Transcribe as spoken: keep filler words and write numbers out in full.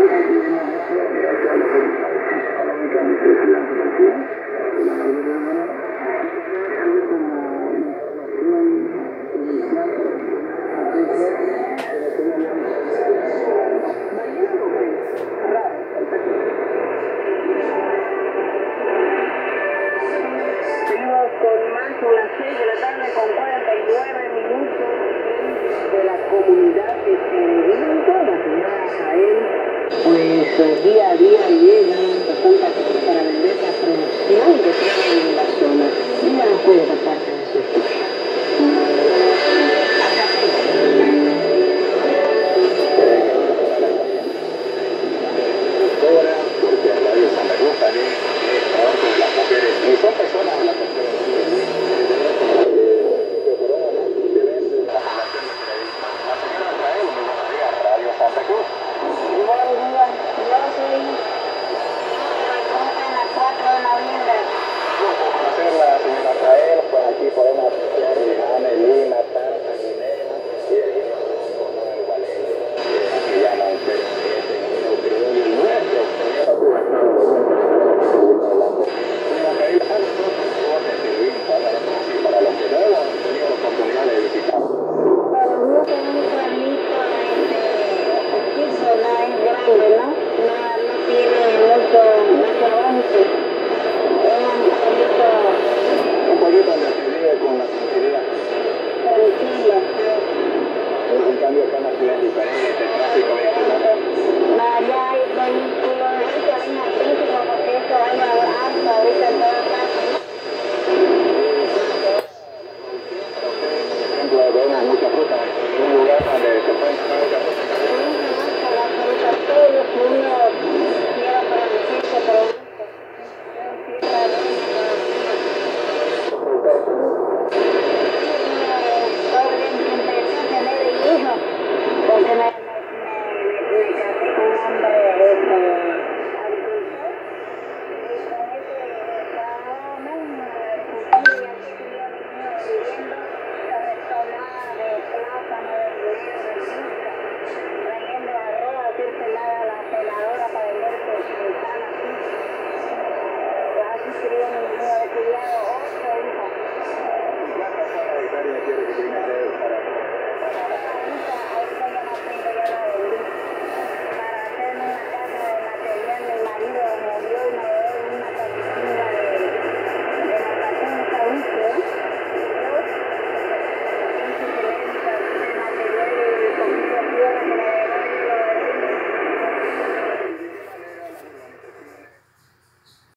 Con más, son las seis de la tarde con cuarenta y nueve minutos de la comunidad de Seguimiento, la señora Jael, pues día a día llegan bastantes cosas para vender la producción que tienen en la zona. Díganos pues esta parte de su historia. Porque a Radio Santa Cruz también es trabajo de las mujeres y son personas de la tercera edad. Santa Cruz. Y buenos días, yo soy en la cuatro de noviembre. Por conocer a la señora Rael, pues aquí podemos apreciar Limane, Lima, Tarta, Guinea, y ahí con Manuel Valerio, que se llama un pez en el criollo nuestro, señora Cruz. Para los que no hemos tenido la oportunidad de visitar. Para mí es un pueblito aquí zona es grande, ¿no? No, no tiene mucho, mucho avance. Es un pueblito Un pueblito donde se vive con la tranquilidad. tranquilo. En cambio acá en la ciudad es diferente, el tráfico vehicular. No, allá hay vehículos, ahorita hay una crítica porque esto hay alto ahorita en todas partes, ¿no? Por ejemplo, vemos mucha fruta en un lugar donde se pueden comer mucha fruta. La fruta, todo lo que uno quiera para decirse producto. Porque me, me, me, me casé con un hombre este, agricultor y con ese estábamos en la agricultura y aquí crió mi niño viviendo sobre toneladas de plátano, de dinero, de yuca, trayendo arroz, así pelada a la peladora para vender por ventana así. Así crió mi niño, he criado